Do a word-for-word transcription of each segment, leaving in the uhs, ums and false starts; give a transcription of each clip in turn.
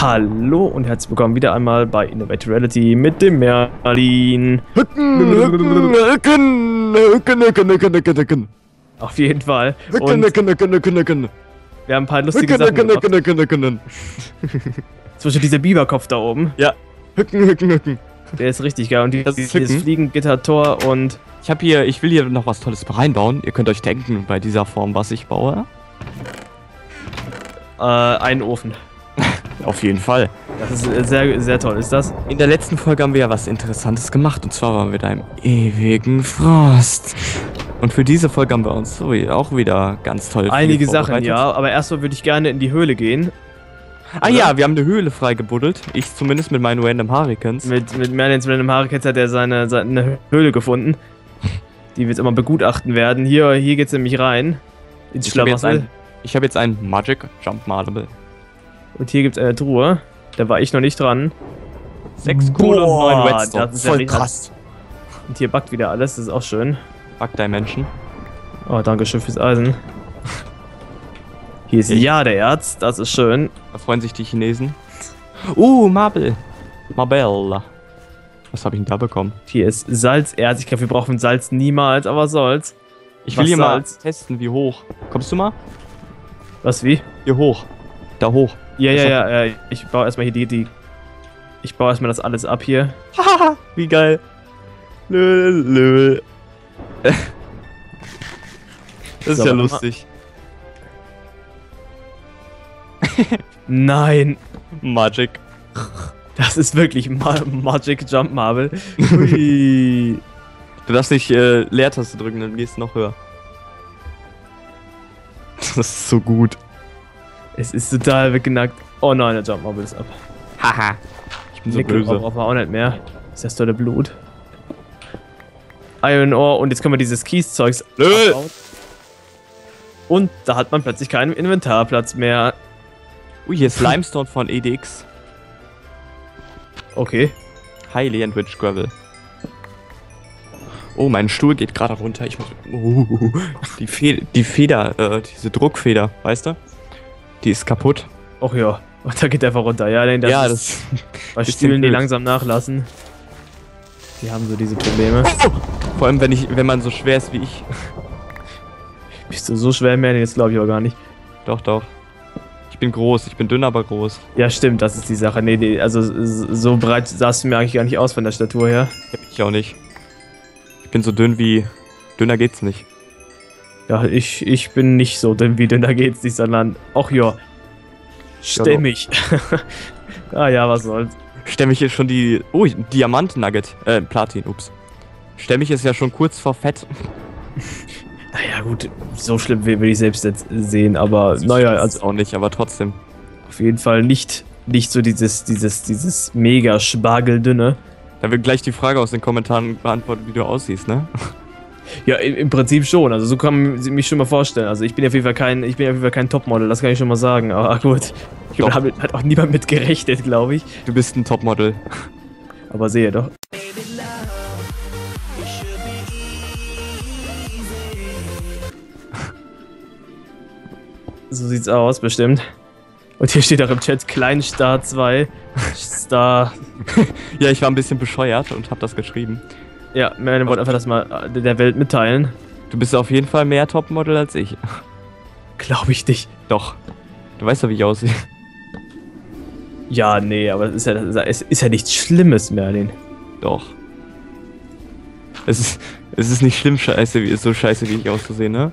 Hallo und herzlich willkommen wieder einmal bei Innovative Reality mit dem Merlin. Hücken, Hücken, Hücken, Hücken, Hücken, Hücken, Hücken, Hücken. Auf jeden Fall. Hücken, Und Hücken, Hücken, Hücken, Hücken. wir haben ein paar lustige Hücken, Sachen Hücken, gemacht. Hücken, Hücken, Hücken. Zum Beispiel dieser Biberkopf da oben. Ja. Hücken, Hücken, Hücken. Der ist richtig geil. Und die, Das ist dieses Hücken. Fliegengitter-Tor und... Ich hab hier, ich will hier noch was Tolles reinbauen. Ihr könnt euch denken, bei dieser Form, was ich baue. Äh, einen Ofen. Auf jeden Fall. Das ist äh, sehr, sehr toll, ist das? In der letzten Folge haben wir ja was Interessantes gemacht. Und zwar waren wir da im ewigen Frost. Und für diese Folge haben wir uns so auch wieder ganz toll Einige Sachen, vorbereitet. ja. Aber erstmal würde ich gerne in die Höhle gehen. Ah Oder? ja, wir haben eine Höhle freigebuddelt. Ich zumindest mit meinen Random Hurricanes. Mit, mit Merlins Random Hurricanes hat er seine, seine Höhle gefunden. Die wir jetzt immer begutachten werden. Hier, hier geht's nämlich rein. Ins Ich habe jetzt, Schlamassel. ein, ich hab jetzt ein Magic Jump Marble. Und hier gibt's eine Truhe. Da war ich noch nicht dran. Sechs Kohle und neun Boah, Redstone. das ist ja Voll richtig- krass. Und hier backt wieder alles, das ist auch schön. Bug Dimension. Oh, danke schön fürs Eisen. Hier ist ja der Erz, das ist schön. Da freuen sich die Chinesen. Uh, Marble. Marbella. Was habe ich denn da bekommen? Hier ist Salzerz. Ich glaube, wir brauchen Salz niemals, aber was soll's. Ich will Was hier mal Salz? testen, wie hoch. Kommst du mal? Was, wie? Hier hoch. Da hoch. Ja, ja, Das ja, äh, ich baue erstmal hier die, die... Ich baue erstmal das alles ab hier. Haha, wie geil. Lö, lö. Das ist So, ja warte mal. lustig. Nein, Magic. das ist wirklich Ma Magic Jump Marble. Hui. Du darfst nicht äh, Leertaste drücken, dann gehst du noch höher. Das ist so gut. Es ist total weggenackt. Oh nein, der Jump Marble ist ab. Haha. Ich bin so Nickel böse. brauchen wir auch nicht mehr. Ist das tolle Blut. Iron Ore und jetzt können wir dieses Kies-Zeugs Nö. abbauen. Und da hat man plötzlich keinen Inventarplatz mehr. Ui, hier ist Limestone von E D X. Okay. Highly Enriched Gravel. Oh, mein Stuhl geht gerade runter. Ich muss. Uh, die, Fe die Feder, äh, diese Druckfeder, weißt du? Die ist kaputt. Och ja. Und da geht der einfach runter. Ja, denn das ja, ist das. bei bisschen Stühlen, die blöd. langsam nachlassen. Die haben so diese Probleme. Vor allem, wenn ich, wenn man so schwer ist wie ich. Bist du so schwer, Merlin? Jetzt glaube ich aber gar nicht. Doch, doch. Ich bin groß. Ich bin dünn, aber groß. Ja, stimmt, das ist die Sache. Nee, nee, also so breit sahst du mir eigentlich gar nicht aus von der Statur her. Ich auch nicht. Ich bin so dünn wie. Dünner geht's nicht. Ja, ich, ich bin nicht so dünn wie dünner geht's nicht, sondern auch ja. Stämmig. Ah ja, was soll's. Stämmig ist schon die. Oh, Diamant-Nugget. Äh, Platin, ups. Stämmig ist ja schon kurz vor Fett. Naja, gut, so schlimm will will ich selbst jetzt sehen, aber naja, also auch nicht, aber trotzdem. auf jeden Fall nicht, nicht so dieses, dieses, dieses mega Spargeldünne. Da wird gleich die Frage aus den Kommentaren beantwortet, wie du aussiehst, ne? Ja, im, im Prinzip schon, also so kann man sich mich schon mal vorstellen. Also ich bin auf jeden Fall kein, ich bin auf jeden Fall kein Topmodel, das kann ich schon mal sagen, aber gut. Ich Doch. glaube, da hat auch niemand mit gerechnet, glaube ich. Du bist ein Topmodel. Aber sehe doch. So sieht's aus, bestimmt. Und hier steht auch im Chat Kleinstar zwei. Star. Ja, ich war ein bisschen bescheuert und hab das geschrieben. Ja, Merlin wollte einfach das mal der Welt mitteilen. Du bist auf jeden Fall mehr Topmodel als ich. Glaube ich nicht. Doch. Du weißt doch, wie ich aussehe. Ja, nee, aber es ist ja, es ist ja nichts Schlimmes, Merlin. Doch. Es ist, es ist nicht schlimm scheiße, wie, so scheiße, wie ich aussehe, ne?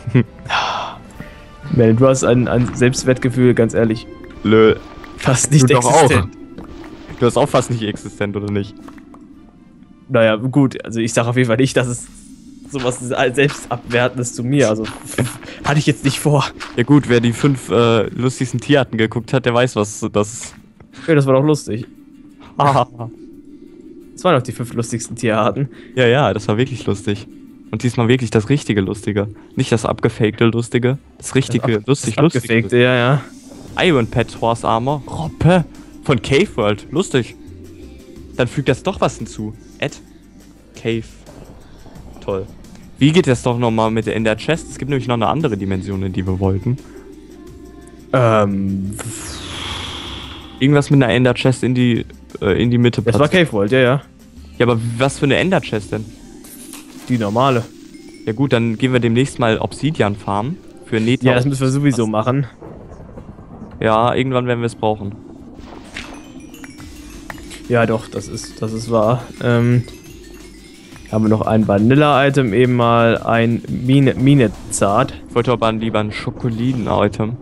Merlin, du hast ein, ein Selbstwertgefühl, ganz ehrlich, Lö. fast nicht Du doch auch. existent. Du hast auch fast nicht existent, oder nicht? Naja, gut, also ich sage auf jeden Fall nicht, dass es sowas Selbstabwertendes zu mir, also hatte ich jetzt nicht vor. Ja gut, wer die fünf äh, lustigsten Tierarten geguckt hat, der weiß, was das ist. Ja, das war doch lustig. ja, Das waren doch die fünf lustigsten Tierarten. ja, das war wirklich lustig. Und diesmal wirklich das richtige Lustige. Nicht das abgefakte Lustige. Das richtige, Das lustig, das lustig. abgefakte, ja, ja. Iron Pet Horse Armor. Robbe. Von Cave World. Lustig. Dann fügt das doch was hinzu. Ed. Cave. Toll. Wie geht das doch nochmal mit der, in der Chest? Es gibt nämlich noch eine andere Dimension, in die wir wollten. Ähm. Irgendwas mit einer Ender Chest in die, äh, in die Mitte Das war Cave World, ja, ja. Ja, aber was für eine Ender Chest denn? Die normale. Ja gut, dann gehen wir demnächst mal Obsidian farmen. Für Nether. Ja, das müssen wir sowieso machen. Ja, irgendwann werden wir es brauchen. Ja, doch, das ist, das ist wahr. Ähm, haben wir noch ein Vanilla-Item, eben mal ein Mine, Minezart. Ich wollte aber lieber ein Schokoliden-Item.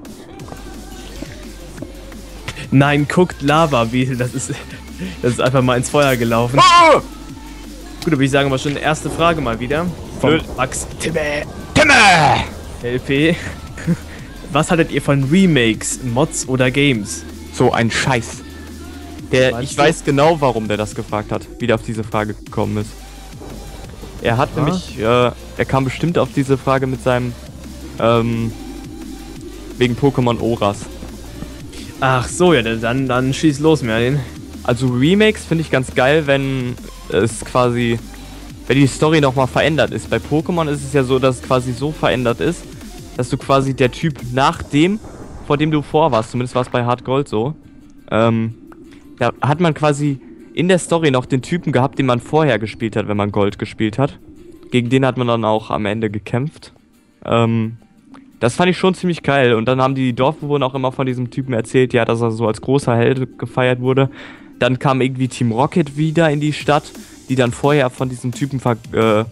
Nein, guckt Lava, wie das ist. Das ist einfach mal ins Feuer gelaufen. Oh! Gut, da würde ich sagen, aber schon erste Frage mal wieder. Vom Nö. Max Timme Timme! L P. Was haltet ihr von Remakes, Mods oder Games? So ein Scheiß. Der, Meinst ich du? weiß genau, warum der das gefragt hat, wie der auf diese Frage gekommen ist. Er hat Ah. nämlich, äh, er kam bestimmt auf diese Frage mit seinem, ähm, wegen Pokémon Oras. Ach so, ja, dann, dann schieß los, Merlin. Also Remakes finde ich ganz geil, wenn es quasi, wenn die Story nochmal verändert ist. Bei Pokémon ist es ja so, dass es quasi so verändert ist, dass du quasi der Typ nach dem, vor dem du vor warst, zumindest war es bei Hard Gold so, ähm, da hat man quasi in der Story noch den Typen gehabt, den man vorher gespielt hat, wenn man Gold gespielt hat. Gegen den hat man dann auch am Ende gekämpft. Ähm, das fand ich schon ziemlich geil. Und dann haben die Dorfbewohner auch immer von diesem Typen erzählt, ja, dass er so als großer Held gefeiert wurde. Dann kam irgendwie Team Rocket wieder in die Stadt, die dann vorher von diesem Typen ver, äh,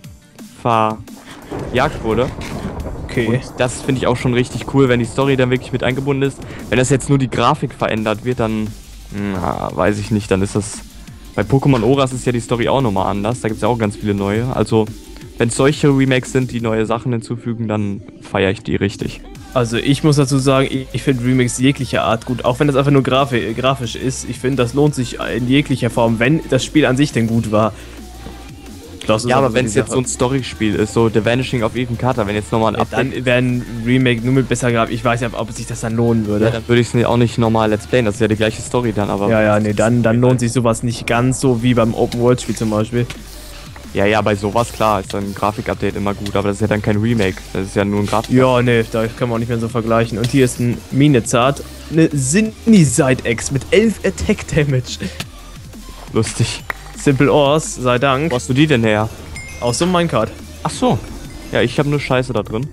verjagt wurde. Okay. Und das finde ich auch schon richtig cool, wenn die Story dann wirklich mit eingebunden ist. Wenn das jetzt nur die Grafik verändert wird, dann, na, weiß ich nicht, dann ist das... Bei Pokémon Oras ist ja die Story auch nochmal anders, da gibt es ja auch ganz viele neue. Also, wenn es solche Remakes sind, die neue Sachen hinzufügen, dann feiere ich die richtig. Also ich muss dazu sagen, ich, ich finde Remakes jeglicher Art gut, auch wenn das einfach nur grafi grafisch ist. Ich finde, das lohnt sich in jeglicher Form, wenn das Spiel an sich denn gut war. Das ist Ja, aber so wenn die es jetzt Sache. so ein Storyspiel ist, so The Vanishing of Ethan Carter, wenn jetzt nochmal ein Ja, Update... dann wäre ein Remake nur mit besser gehabt. Ich weiß ja, ob sich das dann lohnen würde. Ja, dann würde ich es auch nicht normal let's playen, das ist ja die gleiche Story dann, aber... Ja, ja, nee, dann, dann lohnt sich sowas nicht ganz so wie beim Open-World-Spiel zum Beispiel. Ja, ja, bei sowas, klar, ist dann ein Grafik-Update immer gut, aber das ist ja dann kein Remake, das ist ja nur ein Grafik. Ja, nee, da kann man auch nicht mehr so vergleichen. Und hier ist ein Minezart, eine Sinni-Side-Ex mit elf Attack-Damage. Lustig. Simple Ors, sei Dank. Wo hast du die denn her? Aus so einem Minecart. Ach so. Ja, ich habe nur Scheiße da drin.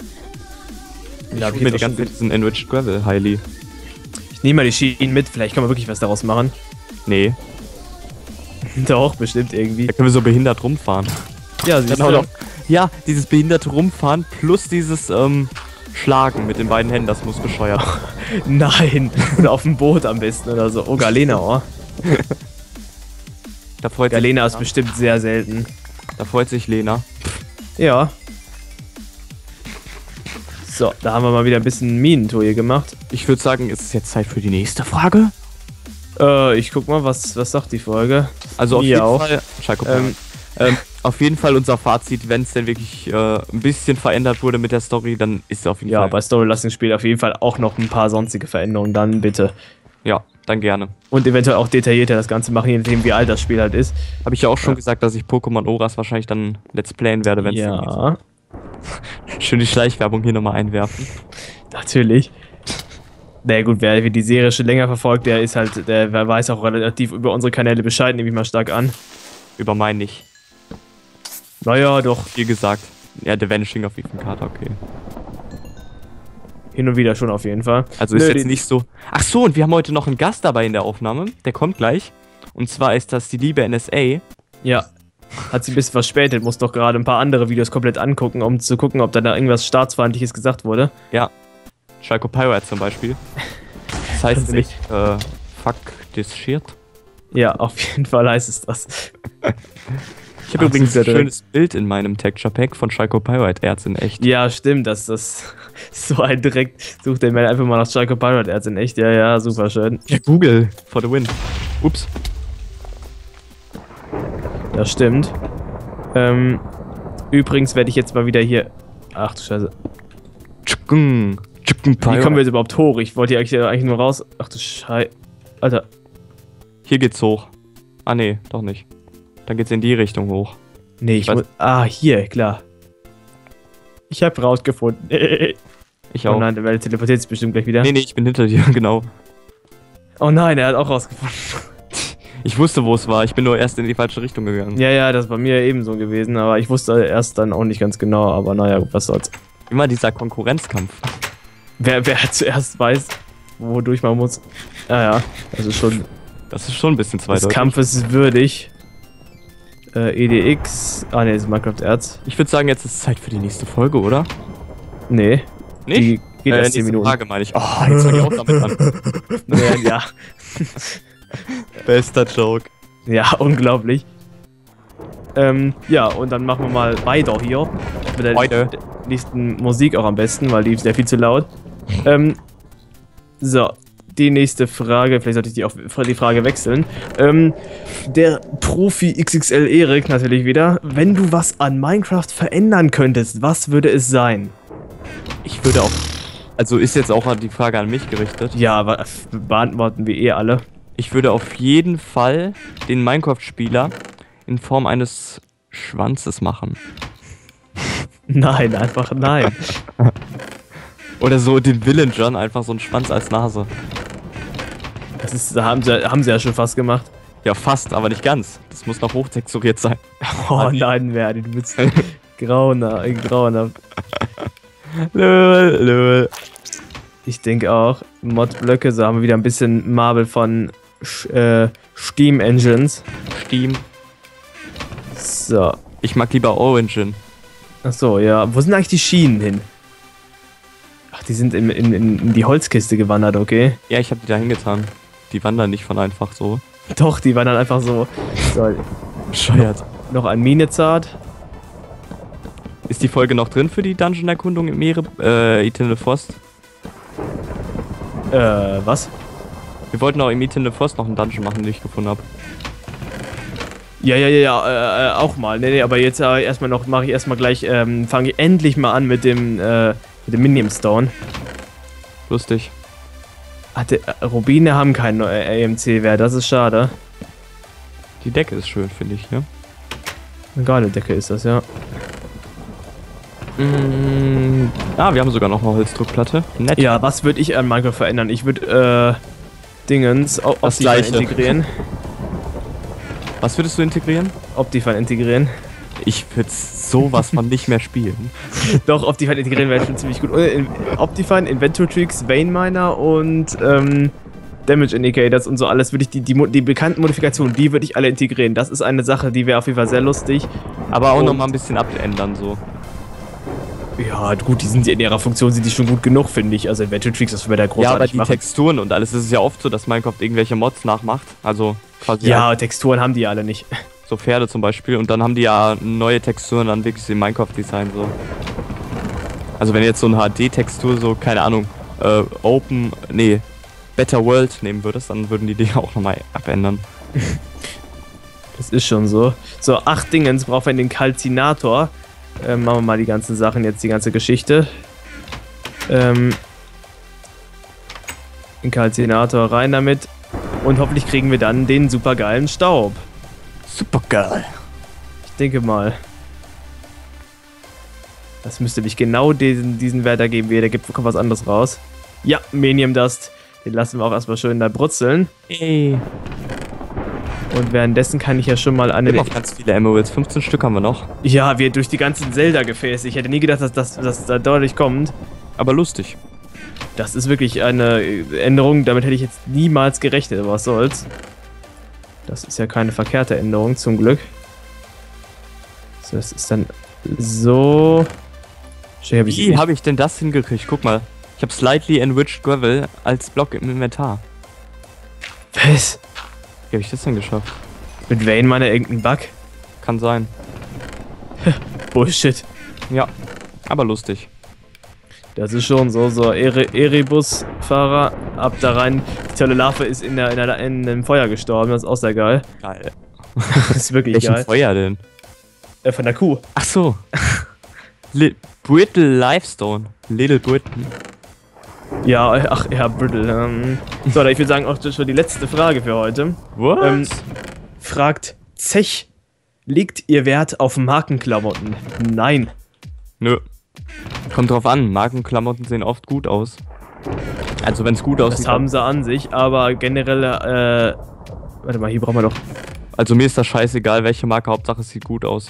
Ja, Ich hab hab ich mir jetzt die auch ganze schon Zeit diesen Enriched Gravel, Highly. Ich nehme mal die Schienen mit, vielleicht kann man wirklich was daraus machen. Nee, Doch, bestimmt irgendwie. da können wir so behindert rumfahren. Ja, siehst Genau du. doch. Ja, dieses behinderte Rumfahren plus dieses, ähm, Schlagen mit den beiden Händen, das muss bescheuert. Nein, auf dem Boot am besten oder so. Oh, Galena, oh. Da freut Galena ist sich, bestimmt sehr selten. da freut sich Lena. Ja. So, da haben wir mal wieder ein bisschen Minentour hier gemacht. Ich würde sagen, ist es jetzt Zeit für die nächste Frage? Äh, ich guck mal, was, was sagt die Folge? Also auf Mir jeden auch. Fall, Schalke, Ähm, ähm, auf jeden Fall unser Fazit, wenn es denn wirklich äh, ein bisschen verändert wurde mit der Story, dann ist es auf jeden Ja, Fall. bei Storylasting spielt auf jeden Fall auch noch ein paar sonstige Veränderungen, dann bitte. Ja, dann gerne. Und eventuell auch detaillierter das Ganze machen, je nachdem wie alt das Spiel halt ist. Habe ich ja auch schon Ja. gesagt, dass ich Pokémon Oras wahrscheinlich dann Let's Playen werde, wenn es Ja, schön die Schleichwerbung hier nochmal einwerfen. natürlich. Naja gut, wer die Serie schon länger verfolgt, der ist halt, der wer weiß auch relativ über unsere Kanäle Bescheid, nehme ich mal stark an. Über meinen nicht. Naja, doch, Wie gesagt, ja, The Vanishing of Ethan Carter, okay. hin und wieder schon auf jeden Fall. Also ist Nö, jetzt die- nicht so. Ach so, und wir haben heute noch einen Gast dabei in der Aufnahme. Der kommt gleich. Und zwar ist das die liebe N S A. Ja, hat sie ein bisschen verspätet, muss doch gerade ein paar andere Videos komplett angucken, um zu gucken, ob da, da irgendwas Staatsfeindliches gesagt wurde. Ja. Schalke Pirate zum Beispiel. Das heißt Das nämlich, äh, fuck this shit. Ja, auf jeden Fall heißt es das. Ich habe Ach, übrigens sehr ein direkt. schönes Bild in meinem Texture Pack von Schalke Pirate Erz in echt. Ja, stimmt, das das so ein direkt. Sucht der Mann einfach mal nach Schalke Pirate Erz in echt. Ja, ja, super schön. Ja, Google for the win. Ups. Das stimmt. Ähm, übrigens werde ich jetzt mal wieder hier. Ach du Scheiße. Tschukung. Tschukung Wie kommen wir Pirate. jetzt überhaupt hoch? Ich wollte hier eigentlich, eigentlich nur raus. Ach du Scheiße. Alter. Hier geht's hoch. Ah, nee, doch nicht. Dann geht's in die Richtung hoch. Nee, ich Was? muss. Ah, hier, klar. Ich habe rausgefunden. Ich Oh auch. nein, der Welt teleportiert sich bestimmt gleich wieder. Nee, nee, ich bin hinter dir, genau. Oh nein, er hat auch rausgefunden. Ich wusste, wo es war. Ich bin nur erst in die falsche Richtung gegangen. Ja, ja, das ist bei mir ebenso gewesen, aber ich wusste erst dann auch nicht ganz genau, aber naja, was soll's. Immer dieser Konkurrenzkampf. Wer, wer zuerst weiß, wodurch man muss. Ja, ja, das ist schon... Das ist schon ein bisschen zweideutig. Des Kampfes würdig. Äh, E D X... Ah ne, das ist Minecraft-Erz. Ich würde sagen, jetzt ist Zeit für die nächste Folge, oder? Nee. Nicht? Die geht äh, erst zehn nächste Minuten. Frage meine ich. Oh, jetzt fange ich auch damit an. Ja, ja. Bester Joke. Ja, unglaublich. Ähm, ja, und dann machen wir mal weiter hier. Mit der Weiter. nächsten Musik auch am besten, weil die ist ja viel zu laut. ähm, so, die nächste Frage, vielleicht sollte ich die auch die Frage wechseln. Ähm, der Profi X X L Erik natürlich wieder. Wenn du was an Minecraft verändern könntest, was würde es sein? Ich würde auch... Also ist jetzt auch die Frage an mich gerichtet. Ja, aber beantworten wir eh alle. Ich würde auf jeden Fall den Minecraft-Spieler in Form eines Schwanzes machen. Nein, einfach nein. Oder so den Villagern einfach so einen Schwanz als Nase. Das ist, da haben sie, haben sie ja schon fast gemacht. Ja, fast, aber nicht ganz. Das muss noch hochtexturiert sein. Oh nein, Verdi, du bist grauenhaft, grauenhaft. Lol, lol. Ich denke auch. Mod-Blöcke, so haben wir wieder ein bisschen Marble von Sch äh, Steam Engines. Steam. So. Ich mag lieber Origin. Achso, ja. Wo sind eigentlich die Schienen hin? Ach, die sind in, in, in die Holzkiste gewandert, okay? Ja, ich habe die da hingetan. Die wandern nicht von einfach so. Doch, die wandern einfach so. So. Bescheuert. Noch ein Minezart. Ist die Folge noch drin für die Dungeon-Erkundung im Meere, äh, Eternal Frost? Äh, was? Wir wollten auch im Eternal Frost noch einen Dungeon machen, den ich gefunden habe. Ja, ja, ja, ja, äh, auch mal. Nee, nee, aber jetzt äh, erstmal noch, mache ich erstmal gleich, ähm, fange ich endlich mal an mit dem, äh, mit dem Minium Stone. Lustig. Hatte, äh, Rubine haben keinen äh, A M C-Wert, das ist schade. Die Decke ist schön, finde ich, ne? Eine geile Decke ist das, ja. Mm, ah, wir haben sogar noch eine Holzdruckplatte. Nett. Ja, was würde ich an Minecraft verändern? Ich würde, äh, Dingens, o- Das Optifine Gleiche. integrieren. Was würdest du integrieren? Optifine integrieren. Ich würde sowas von nicht mehr spielen. Doch, Optifine integrieren wäre schon ziemlich gut. Und in, Optifine, Inventor Tricks, Vein Miner und, ähm, Damage Indicators und so alles würde ich, die, die, Mo- die bekannten Modifikationen, die würde ich alle integrieren. Das ist eine Sache, die wäre auf jeden Fall sehr lustig. Aber auch Und- noch mal ein bisschen abändern, so. Ja, gut, die sind in ihrer Funktion sind die schon gut genug, finde ich. Also Inventor Tricks, das wäre da Ja, aber großartig die machen. Texturen und alles, es ist ja oft so, dass Minecraft irgendwelche Mods nachmacht. Also quasi Ja, halt Texturen haben die ja alle nicht. so Pferde zum Beispiel. Und dann haben die ja neue Texturen dann wirklich im Minecraft-Design so. Also wenn jetzt so eine H D-Textur so, keine Ahnung, äh, Open, nee, Better World nehmen würdest, dann würden die die auch nochmal abändern. Das ist schon so. So, acht Dingens brauchen wir in den Kalzinator. Ähm, machen wir mal die ganzen Sachen, jetzt die ganze Geschichte. Ähm, den Kalzinator rein damit. Und hoffentlich kriegen wir dann den supergeilen Staub. Super geil. Ich denke mal. Das müsste mich genau diesen, diesen Wert ergeben, wie da gibt kommt was anderes raus. Ja, Menium Dust. Den lassen wir auch erstmal schön da brutzeln. Ey. Und währenddessen kann ich ja schon mal eine... Wir haben auch ganz viele Emeralds, fünfzehn Stück haben wir noch. Ja, wir durch die ganzen Zelda-Gefäße. Ich hätte nie gedacht, dass das, dass da deutlich kommt. Aber lustig. Das ist wirklich eine Änderung, damit hätte ich jetzt niemals gerechnet, aber was soll's. Das ist ja keine verkehrte Änderung, zum Glück. So, das ist dann so... Schön, hab ich Wie habe ich denn das hingekriegt? Guck mal. Ich habe Slightly Enriched Gravel als Block im Inventar. Was? Wie habe ich das denn geschafft? Mit Vayne meiner irgendein Bug? Kann sein. Bullshit. Ja, aber lustig. Das ist schon so, so Ere Erebus-Fahrer, ab da rein. Die tolle Larve ist in, der, in, der, in dem Feuer gestorben, das ist auch sehr geil. Geil. Das ist wirklich Welchen geil. Feuer denn? Äh, von der Kuh. Ach so. Li Brittle Lifestone. Little Britain. Ja, ach ja, Brittle. Ähm. So, ich würde sagen, auch das war die letzte Frage für heute. Was? Ähm, fragt Zech, liegt ihr Wert auf Markenklamotten? Nein. Nö. Kommt drauf an, Markenklamotten sehen oft gut aus. Also wenn es gut aussieht. Das haben sie an sich, aber generell, äh... Warte mal, hier brauchen wir doch... Also mir ist das scheißegal, welche Marke, Hauptsache es sieht gut aus.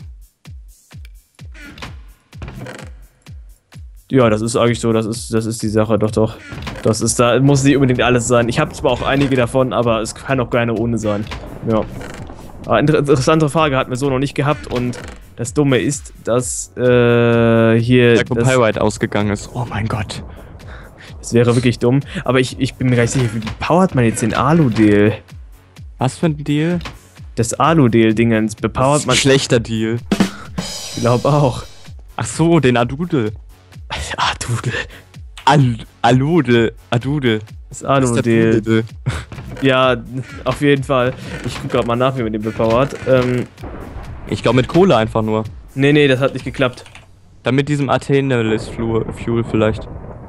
Ja, das ist eigentlich so, das ist, das ist die Sache, doch, doch. Das ist, da muss nicht unbedingt alles sein. Ich habe zwar auch einige davon, aber es kann auch keine ohne sein. Ja. Aber inter interessante Frage hatten wir so noch nicht gehabt und das Dumme ist, dass, äh, hier... Der Copyright ausgegangen ist. Oh mein Gott. Das wäre wirklich dumm. Aber ich, ich bin mir gar nicht sicher, wie powert man jetzt den Alu-Deal? Was für ein Deal? Das Alu-Deal-Dingens. Bepowert man... Schlechter Deal. Ich glaube auch. Ach so, den Adudel. Adudel. Al Aludel. Adudel. Das Alu-Deal. Ja, auf jeden Fall. Ich gucke gerade mal nach, wie man den bepowert. Ähm... Ich glaube mit Kohle einfach nur. Nee, nee, das hat nicht geklappt. Dann mit diesem Athenalis Fuel vielleicht.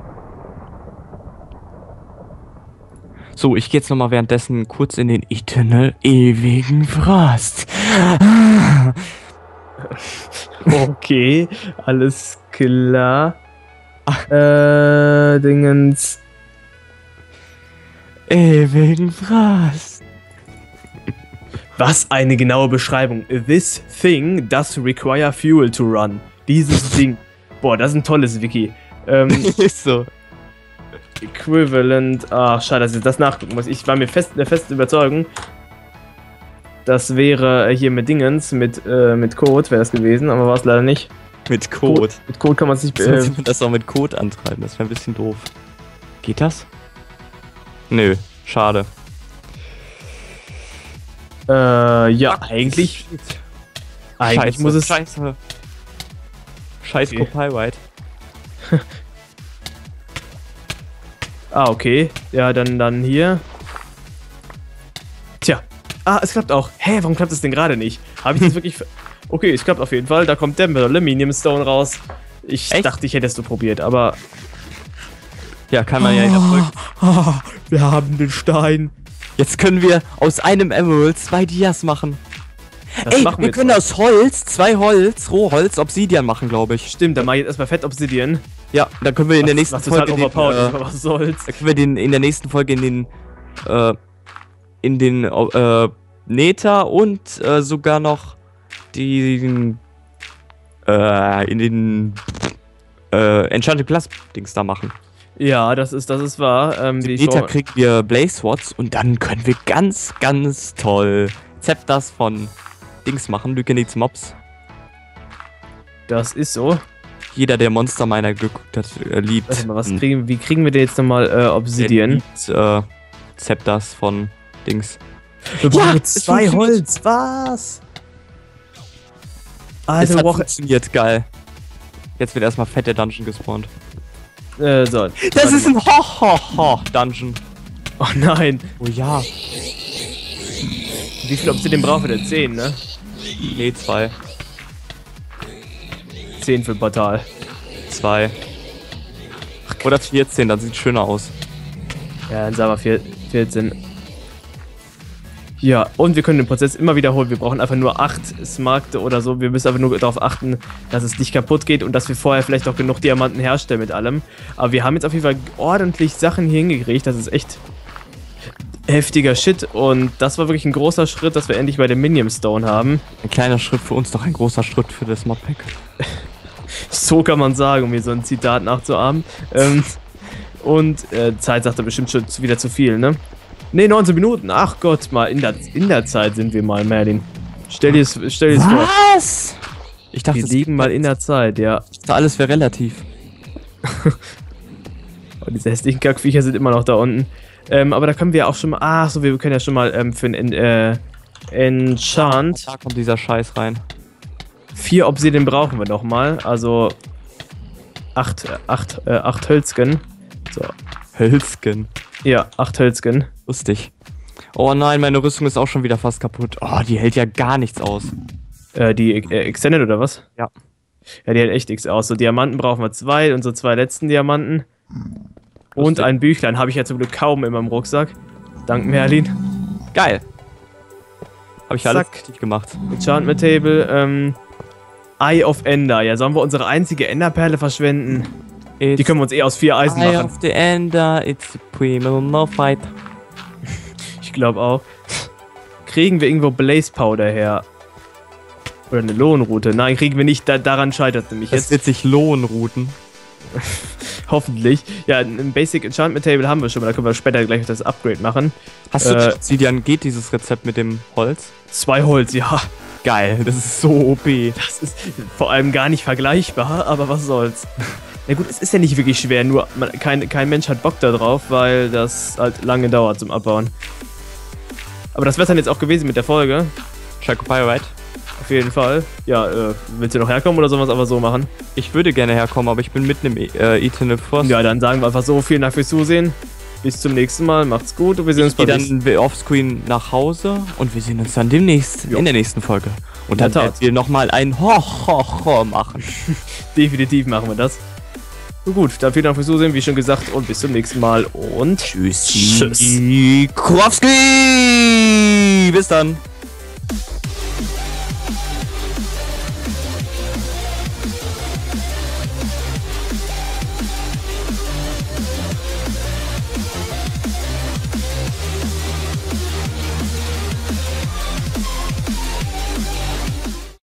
So, ich gehe jetzt nochmal währenddessen kurz in den Eternal ewigen Frost. Okay, alles klar. Äh, Dingens. Ewigen Frost. Was eine genaue Beschreibung. This thing does require fuel to run. Dieses Ding. Boah, das ist ein tolles Wiki. Ähm, Ist so. Equivalent. Ach, schade, dass ich das nachgucken muss. Ich war mir fest der festen Überzeugung, das wäre hier mit Dingens, mit, äh, mit Code wäre das gewesen, aber war es leider nicht. Mit Code. Mit Code kann man es nicht. Äh, Äh, das auch mit Code antreiben, das wäre ein bisschen doof. Geht das? Nö, schade. äh, ja, eigentlich. Eigentlich Scheiße, muss es. Scheiße. Scheiß Okay. Copyright. Ah, okay. Ja, dann, dann hier. Tja. Ah, es klappt auch. Hä, warum klappt es denn gerade nicht? Habe ich das wirklich... Okay, es klappt auf jeden Fall. Da kommt der Aluminium Stone raus. Ich Echt? dachte, ich hätte es so probiert, aber... Ja, kann man ja in der Folge. Ah, wir haben den Stein. Jetzt können wir aus einem Emerald zwei Dias machen. Das Ey, machen wir jetzt können auch. aus Holz, zwei Holz, Rohholz, Obsidian machen, glaube ich. Stimmt, dann mach ich jetzt erstmal Fett Obsidian. Ja, dann können wir in der Was- nächsten was total Folge den, overpowered ist, äh, aber was soll's. dann können wir den in der nächsten Folge in den äh, in den äh, Nether und äh, sogar noch den äh, in den äh, Enchanted Plus Dings da machen. Ja, das ist, das ist wahr. Ähm, Im die Nether Show- kriegen wir Blaze Swords und dann können wir ganz, ganz toll Zepters von Dings machen, Lycaniths Mobs. das ist so. Jeder, der Monster Miner geguckt hat, äh, liebt. Warte mal, was hm, kriegen, wie kriegen wir denn jetzt nochmal äh, der Obsidian? liebt, äh, Zepters von Dings. Wir Ja, brauchen jetzt es zwei funktioniert. Holz, was? Es Also, hat brauch, funktioniert, geil. Jetzt wird erstmal fett der Dungeon gespawnt. äh, so. Das Warte ist ein Ho-Ho-Ho-Dungeon. Oh nein. Oh ja. Wie viel Obsidian brauchen wir denn? zehn, ne? Nee, zwei. zehn für ein Portal. Zwei. Oder vierzehn, dann sieht schöner aus. Ja, dann sagen wir vier, vierzehn. Ja, und wir können den Prozess immer wiederholen. Wir brauchen einfach nur acht Smaragde oder so. Wir müssen einfach nur darauf achten, dass es nicht kaputt geht und dass wir vorher vielleicht auch genug Diamanten herstellen mit allem. Aber wir haben jetzt auf jeden Fall ordentlich Sachen hier hingekriegt. Das ist echt heftiger Shit. Und das war wirklich ein großer Schritt, dass wir endlich bei dem Minium Stone haben. Ein kleiner Schritt für uns, doch ein großer Schritt für das Modpack. So kann man sagen, um mir so ein Zitat nachzuahmen. Ähm, und äh, Zeit sagt er bestimmt schon wieder zu viel, ne? Ne, neunzehn Minuten. Ach Gott, mal in der, in der Zeit sind wir mal, Merlin. Stell dir es stell dir's vor. Was? Ich dachte, Wir es liegen mal in der Zeit, ja. alles wäre relativ. Und diese hässlichen Kackviecher sind immer noch da unten. Ähm, aber da können wir auch schon mal. Ach so, wir können ja schon mal ähm, für ein äh, Enchant. Da kommt dieser Scheiß rein. Vier Obsidian brauchen wir noch mal. Also acht, acht, äh, acht Hölzgen. So. Hölzgen. Ja, acht Hölzgen. Lustig. Oh nein, meine Rüstung ist auch schon wieder fast kaputt. Oh, die hält ja gar nichts aus. Äh, die äh, Extended oder was? Ja. Ja, die hält echt nichts aus. So Diamanten brauchen wir zwei, unsere zwei letzten Diamanten. Und Lustig. ein Büchlein habe ich ja zum Glück kaum in meinem Rucksack. Dank Merlin. Geil. Habe ich alles Zack. richtig gemacht. Enchantment Table, ähm. Eye of Ender. Ja, sollen wir unsere einzige Enderperle verschwenden? Die können wir uns eh aus vier Eisen Eye machen. of the Ender, it's a primal fight. Ich glaube auch. Kriegen wir irgendwo Blaze Powder her? Oder eine Lohnroute? Nein, kriegen wir nicht. Da, daran scheitert nämlich Das jetzt. wird sich lohnen, Routen. Hoffentlich. Ja, ein Basic Enchantment Table haben wir schon mal. Da können wir später gleich das Upgrade machen. Hast du, Äh, Sidian, geht dieses Rezept mit dem Holz? Zwei Holz, ja. Geil, das ist so O P. Das ist vor allem gar nicht vergleichbar, aber was soll's. Na gut, es ist ja nicht wirklich schwer, nur man, kein, kein Mensch hat Bock da drauf, weil das halt lange dauert zum Abbauen. Aber das wär's dann jetzt auch gewesen mit der Folge. Shaco Pyrite. Auf jeden Fall. Ja, äh, willst du noch herkommen oder sollen wir es aber so machen? Ich würde gerne herkommen, aber ich bin mitten im äh, Eternal Frost. Ja, dann sagen wir einfach so, vielen Dank fürs Zusehen. Bis zum nächsten Mal, macht's gut und wir sehen uns Ich gehe bald. dann offscreen nach Hause und wir sehen uns dann demnächst Jo. in der nächsten Folge. Und In dann der werden Tat. wir nochmal ein Ho-Ho-Ho machen. Definitiv machen wir das. So gut, dann vielen Dank fürs Zusehen, wie schon gesagt, und bis zum nächsten Mal und Tschüss. Tschüss. Kowski! Bis dann.